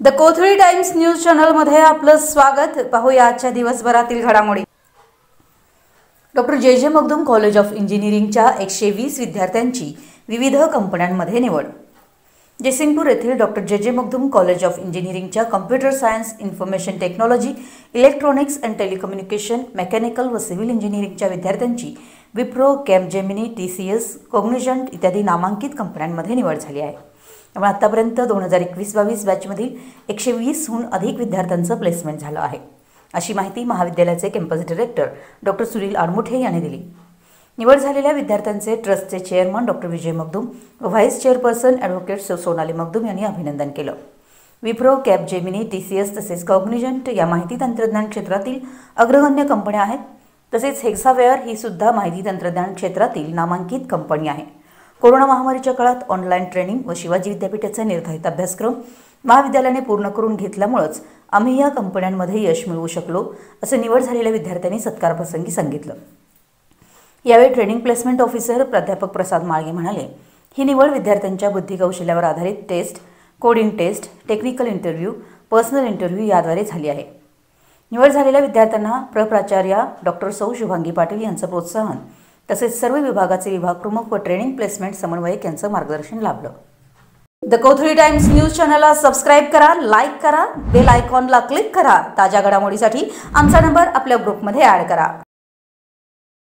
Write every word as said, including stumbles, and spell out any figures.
The Kothali Times News Channel मध्ये आपलं स्वागत। पाहूया आजच्या दिवसभरातील घडामोडी। Doctor J J Magdum college of इंजिनिअरिंगच्या एकशे वीस विद्यार्थ्यांची विविध कंपन्यांमध्ये निवड। जयसिंगपूर येथील doctor J J Magdum college of इंजिनिअरिंगच्या computer science, information technology, electronics and telecommunication, mechanical व सिव्हिल इंजिनिअरिंगच्या विद्यार्थ्यांची Wipro, Capgemini, T C S, Cognizant इत्यादी नामांकित कंपन्यांमध्ये निवड झाली आहे। त्यामुळे आतापर्यंत दोन हजार एकवीस बावीस बॅचमधील एकशे वीसहून अधिक विद्यार्थ्यांचं प्लेसमेंट झालं आहे, अशी माहिती महाविद्यालयाचे campus director doctor Sunil Admuthe यांनी दिली। निवड झालेल्या विद्यार्थ्यांचे ट्रस्टचे चेअरमन डॉक्टर विजय मगदुम व vice chairperson advocate Sonali Magdum यांनी अभिनंदन केलं। Wipro, Capgemini, T C S तसेच कॉग्निझंट या माहिती तंत्रज्ञान क्षेत्रातील अग्रगण्य कंपन्या आहेत। तसेच हेक्सावेअर ही सुद्धा माहिती तंत्रज्ञान क्षेत्रातील नामांकित कंपनी आहे। कोरोना महामारीच्या काळात ऑनलाईन ट्रेनिंग व शिवाजी विद्यापीठाचा निर्धारित अभ्यासक्रम महाविद्यालयाने पूर्ण करून घेतल्यामुळेच आम्ही या कंपन्यांमध्ये यश मिळवू शकलो, असे निवड झालेल्या विद्यार्थ्यांनी सत्कारप्रसंगी सांगितलं। यावेळी ट्रेनिंग प्लेसमेंट ऑफिसर प्राध्यापक प्रसाद माळगे म्हणाले, ही निवड विद्यार्थ्यांच्या बुद्धिकौशल्यावर आधारित test, coding test, technical interview, personal interview याद्वारे झाली आहे। निवड झालेल्या विद्यार्थ्यांना प्रप्राचार्या डॉक्टर सौ शुभांगी पाटील यांचं प्रोत्साहन तसेच सर्व विभागाचे विभाग प्रमुख व ट्रेनिंग प्लेसमेंट समन्वयक यांचं मार्गदर्शन लाभलं। द कोथळी टाइम्स न्यूज चॅनलला सबस्क्राईब करा, लाईक करा, बेल आयकॉनला क्लिक करा। ताज्या घडामोडीसाठी आमचा नंबर आपल्या ग्रुपमध्ये ॲड करा।